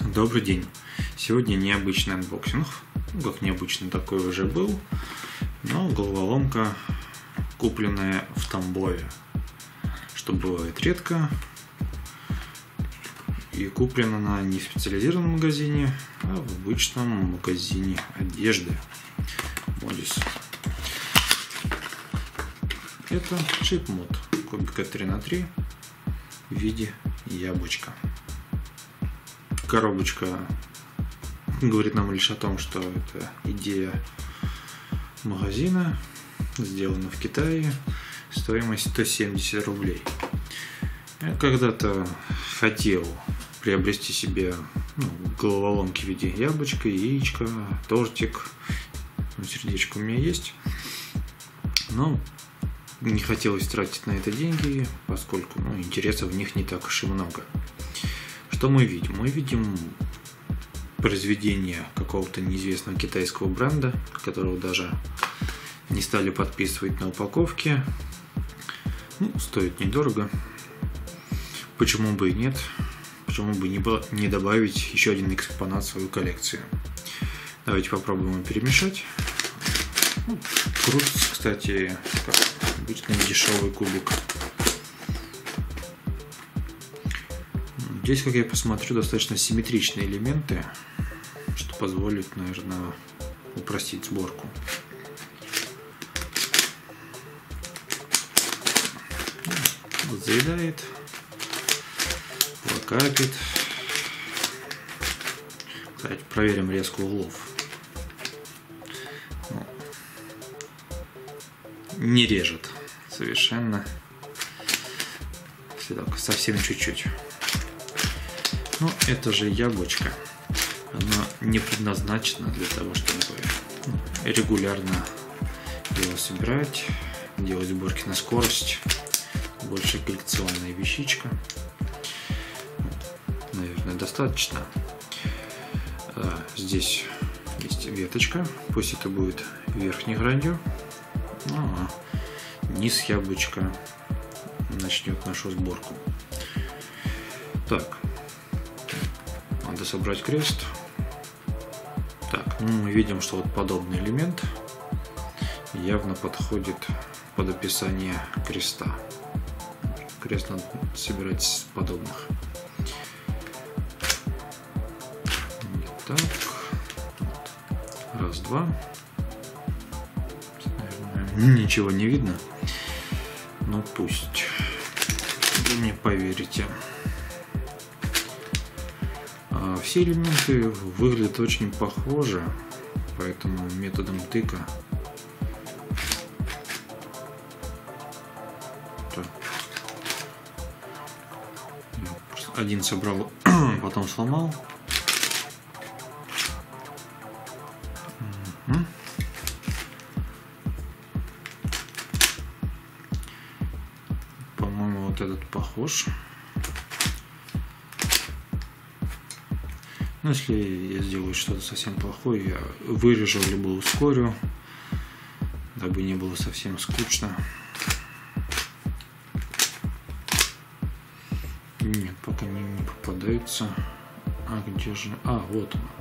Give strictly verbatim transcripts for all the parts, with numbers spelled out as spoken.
Добрый день! Сегодня необычный анбоксинг. Ну, как необычно, такой уже был. Но головоломка, купленная в Тамбове. Что бывает редко. И куплена она не в специализированном магазине, а в обычном магазине одежды. Модис. Это шейп-мод кубика три на три в виде яблочка. Коробочка говорит нам лишь о том, что это идея магазина, сделана в Китае, стоимость сто семьдесят рублей. Я когда-то хотел приобрести себе ну, головоломки в виде яблочка, яичка, тортик. Сердечко у меня есть, но не хотелось тратить на это деньги, поскольку ну, интереса в них не так уж и много. Что мы видим? Мы видим произведение какого-то неизвестного китайского бренда, которого даже не стали подписывать на упаковке. Ну, стоит недорого. Почему бы и нет? Почему бы не добавить еще один экспонат в свою коллекцию? Давайте попробуем его перемешать. Ну, крутится, кстати, как обычный дешевый кубик. Здесь, как я посмотрю, достаточно симметричные элементы, что позволит, наверное, упростить сборку. Вот заедает, лакапит. Кстати, проверим резку углов. Не режет совершенно, совсем чуть-чуть. Но это же яблочко, оно не предназначено для того, чтобы регулярно его собирать, делать сборки на скорость. Больше коллекционная вещичка. Наверное, достаточно. Здесь есть веточка, пусть это будет верхней гранью. Ну, а низ яблочка начнет нашу сборку. Так, надо собрать крест. Так, ну мы видим, что вот подобный элемент явно подходит под описание креста. Крест надо собирать с подобных. Так, вот. Раз, два. Ничего не видно, но пусть. Вы мне поверите. Все элементы выглядят очень похоже, поэтому методом тыка один собрал, потом сломал. По-моему, вот этот похож. Но если я сделаю что-то совсем плохое, я вырежу либо ускорю, дабы не было совсем скучно. Нет, пока не, не попадается. А где же? А, вот оно.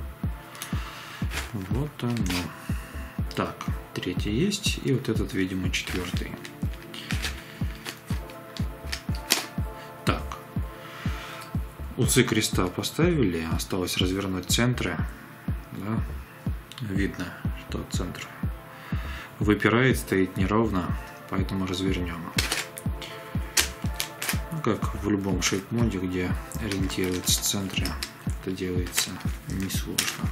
Вот оно. Так, третий есть. И вот этот, видимо, четвертый. Так. Усы креста поставили. Осталось развернуть центры. Да? Видно, что центр выпирает, стоит неровно. Поэтому развернем. Ну, как в любом шейп-моде, где ориентируются центры, это делается несложно.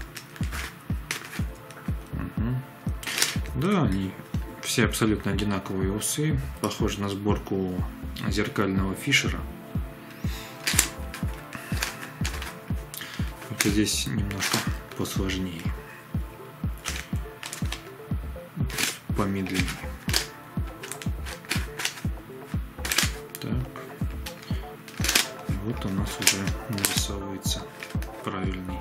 Да, они все абсолютно одинаковые усы, похожи на сборку зеркального Фишера. Только здесь немножко посложнее, помедленнее. Так, вот у нас уже нарисовывается правильный.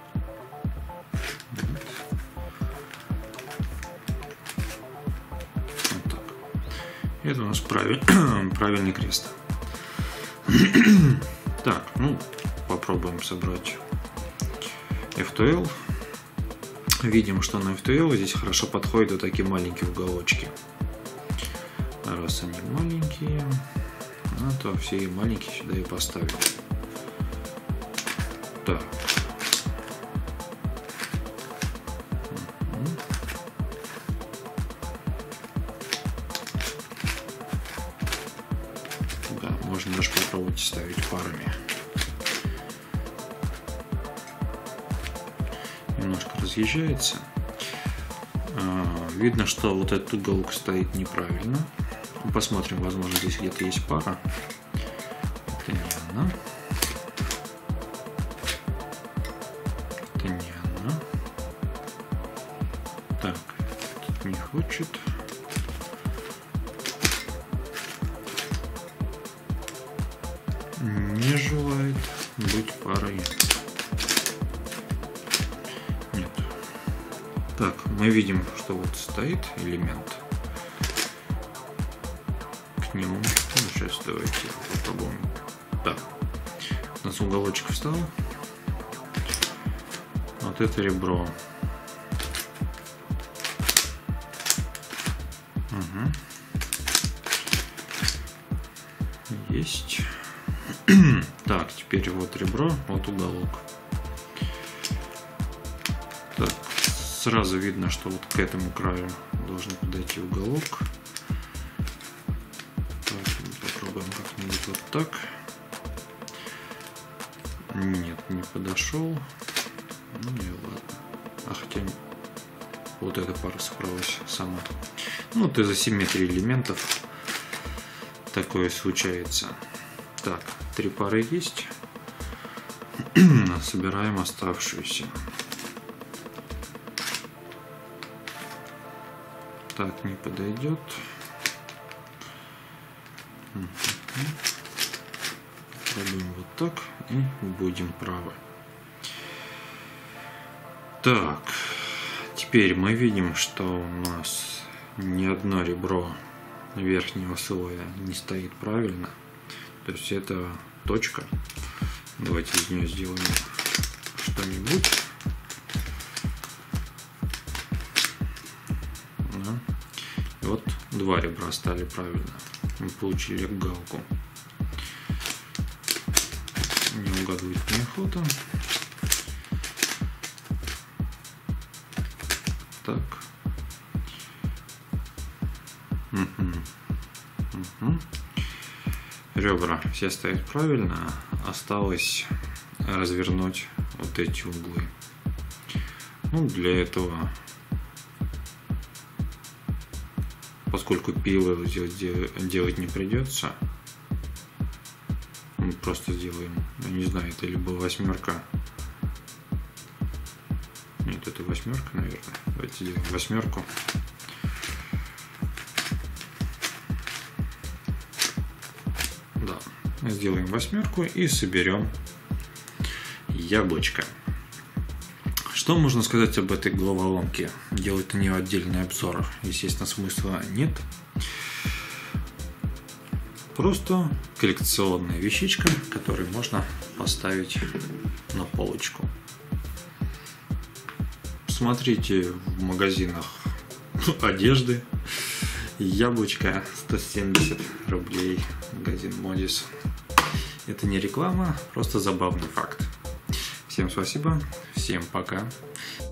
Это у нас правиль... правильный крест. Так, ну, попробуем собрать эф ту эл. Видим, что на эф ту эл здесь хорошо подходят вот такие маленькие уголочки. Раз они маленькие, ну, то все маленькие сюда и поставим. Так. Да, можно даже попробовать ставить парами. Немножко разъезжается. Видно, что вот этот уголок стоит неправильно. Посмотрим, возможно, здесь где-то есть пара. Это не она. Это не она. Так, тут не хочет. Не желает быть парой. Нет. Так, мы видим, что вот стоит элемент. К нему. Ну, сейчас давайте попробуем. Так. У нас уголочек встал. Вот это ребро. Угу. Есть. Так, теперь вот ребро, вот уголок. Так, сразу видно, что вот к этому краю должен подойти уголок. Так, попробуем как-нибудь вот так. Нет, не подошел. Ну и ладно. А хотя вот эта пара справилась сама. Ну, вот из-за симметрии элементов такое случается. Так, три пары есть. Собираем оставшуюся. Так, не подойдет. Пробуем вот так и будем правы. Так, теперь мы видим, что у нас ни одно ребро верхнего слоя не стоит правильно. То есть это точка. Давайте из нее сделаем что-нибудь. Да. И вот два ребра стали правильно. Мы получили галку. Не угадывать неохота. Так. Угу. Угу. Ребра все стоят правильно, осталось развернуть вот эти углы. Ну, для этого, поскольку пилы делать не придется, мы просто сделаем, я не знаю, это либо восьмерка. Нет, это восьмерка, наверное. Давайте сделаем восьмерку. Сделаем восьмерку и соберем яблочко. Что можно сказать об этой головоломке? Делать на нее отдельный обзор, естественно, смысла нет. Просто коллекционная вещичка, которую можно поставить на полочку. Смотрите в магазинах одежды. Яблочко сто семьдесят рублей. Магазин Модис. Это не реклама, просто забавный факт. Всем спасибо, всем пока.